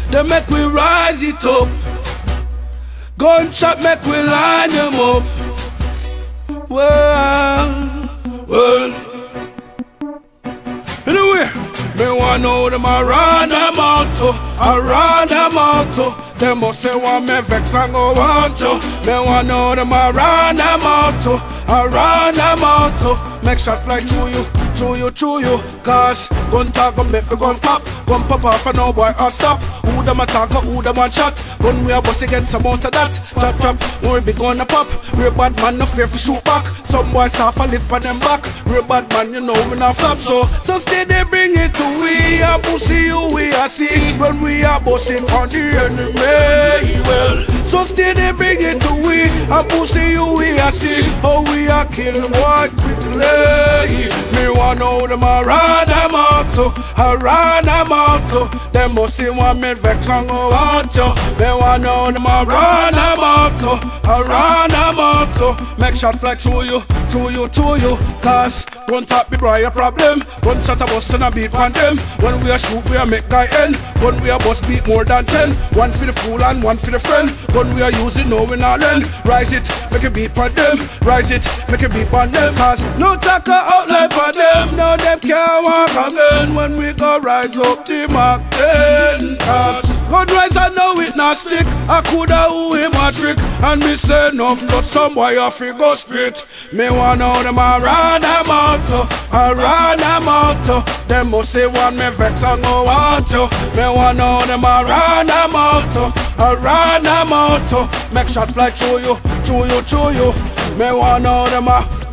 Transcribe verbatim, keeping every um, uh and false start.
They make we rise it up. Gunshot make we line them up. Well, well. Anyway, me want know them around them out to, around them out to. They must say want me vex and go want to. Me want know them around them out to, around them out to. Make shot fly through you, through you, through you. Cause gun talk gun make me gun pop. Gun pop off and no boy or stop. Who them attack or who them a shot. Gun we a bust against some out of that. Chop chop, when we be gonna pop. Real bad man no fear for shoot back. Some boys half a lift on them back. Real bad man you know we not flop. So, so stay they bring it to we. A pussy you we a see. When we are busting on the enemy. Well, so stay they bring it to we. A pussy you we a see. How we a kill what quickly. Me want know them around them out to, around them out to. Them must see one mid vex and go out to. Me want know them around them out to, around them out to. Make shot fly through you, through you, through you. Cause don't talk be boy a problem. One shot a bust and a beat on them. When we a shoot we a make guy end. When we a bust beat more than ten. One for the fool and one for the friend. When we are using no we not learn. Rise it, make a beat on them. Rise it, make a beat on them. Cause no talker outline for them. Now them can't walk again. When we go rise up the mark ten. Cause God rise and know it not stick. I coulda who him a trick. And me say enough but some boy a figure spit. Me want know them around them out to, around them out to. Them must say one me vex and go out to. Me want know them around them out to, around them out to. Make shot fly through you, through you, through you. Me want know them a